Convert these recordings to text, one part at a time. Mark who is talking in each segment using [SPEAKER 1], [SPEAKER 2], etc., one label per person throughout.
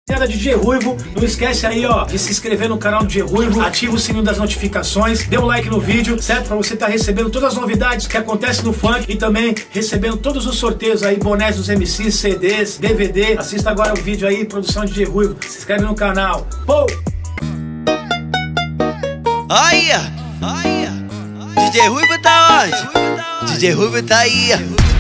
[SPEAKER 1] DJ Ruivo, não esquece aí, ó, de se inscrever no canal do DJ Ruivo, ativa o sininho das notificações, dê um like no vídeo, certo? Pra você estar recebendo todas as novidades que acontecem no funk e também recebendo todos os sorteios aí, bonés dos MCs, CDs, DVD. Assista agora o vídeo aí, produção de DJ Ruivo, se inscreve no canal. Pô!
[SPEAKER 2] Olha! DJ Ruivo tá onde? DJ Ruivo tá aí.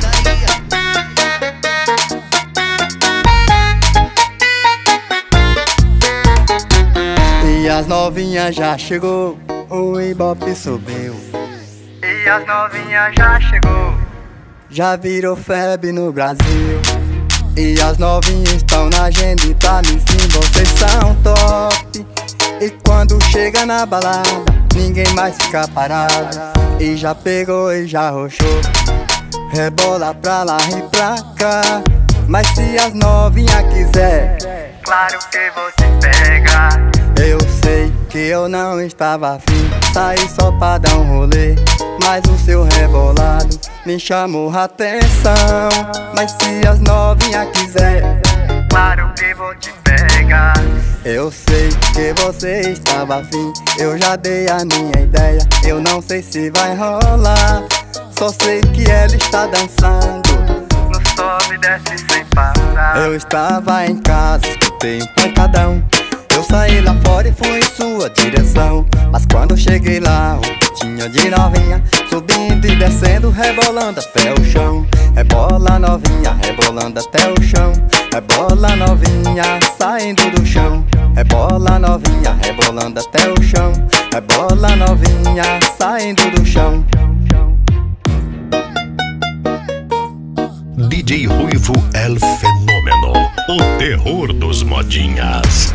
[SPEAKER 3] E as novinhas já chegou, o Ibope subiu.
[SPEAKER 4] E as novinhas já chegou,
[SPEAKER 3] já virou febre no Brasil. E as novinhas estão na agenda e pra mim sim, vocês são top. E quando chega na balada, ninguém mais fica parado. E já pegou e já roxou, rebola pra lá e pra cá. Mas se as novinhas quiser,
[SPEAKER 4] claro que você pega.
[SPEAKER 3] Eu sei que eu não estava afim, saí só pra dar um rolê, mas o seu rebolado me chamou a atenção. Mas se as novinhas quiser,
[SPEAKER 4] claro que vou te pegar.
[SPEAKER 3] Eu sei que você estava afim, eu já dei a minha ideia. Eu não sei se vai rolar, só sei que ela está dançando
[SPEAKER 4] no sobe e desce sem parar.
[SPEAKER 3] Eu estava em casa, escutei um pancadão. Eu saí lá fora e fui em sua direção. Mas quando cheguei lá, tinha de novinha subindo e descendo, rebolando até o chão. Rebola novinha, rebolando até o chão. Rebola novinha, saindo do chão. Rebola novinha, rebolando até o chão. Rebola novinha, saindo do chão.
[SPEAKER 5] DJ Ruivo El Fenômeno, o terror dos modinhas.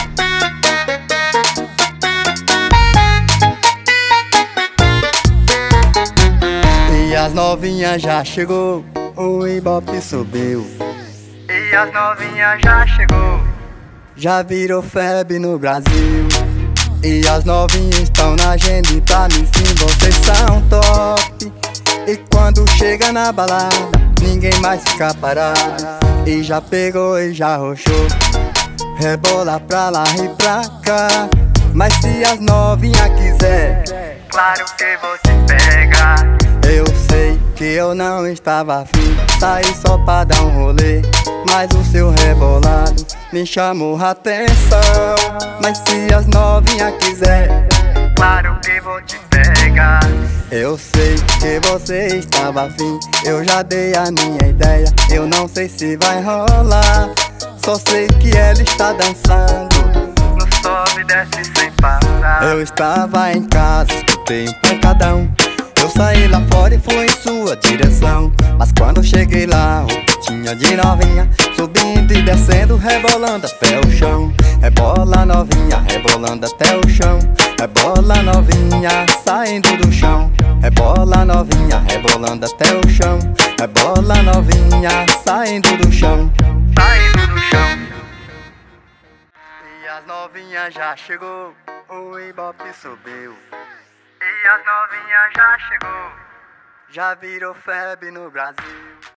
[SPEAKER 3] E as novinhas já chegou, o Ibope subiu.
[SPEAKER 4] E as novinhas já chegou,
[SPEAKER 3] já virou febre no Brasil. E as novinhas estão na agenda e pra mim sim, vocês são top. E quando chega na balada, ninguém mais fica parado. E já pegou e já roxou, rebola pra lá e pra cá. Mas se as novinhas quiser,
[SPEAKER 4] claro que você pega.
[SPEAKER 3] Eu sei que eu não estava afim, saí só pra dar um rolê, mas o seu rebolado me chamou a atenção. Mas se as novinhas quiser,
[SPEAKER 4] claro que vou te pegar.
[SPEAKER 3] Eu sei que você estava afim, eu já dei a minha ideia. Eu não sei se vai rolar, só sei que ela está dançando
[SPEAKER 4] no sobe e desce sem parar.
[SPEAKER 3] Eu estava em casa, escutei um pancadão. Eu saí lá fora e fui em sua direção. Mas quando cheguei lá, tinha de novinha subindo e descendo, rebolando até o chão. Rebola novinha, rebolando até o chão. Rebola novinha, saindo do chão. Rebola novinha, rebolando até o chão. Rebola novinha, saindo do chão.
[SPEAKER 4] Saindo do chão.
[SPEAKER 3] E as novinhas já chegou, o Ibope subiu.
[SPEAKER 4] E as novinhas já chegou,
[SPEAKER 3] já virou febre no Brasil.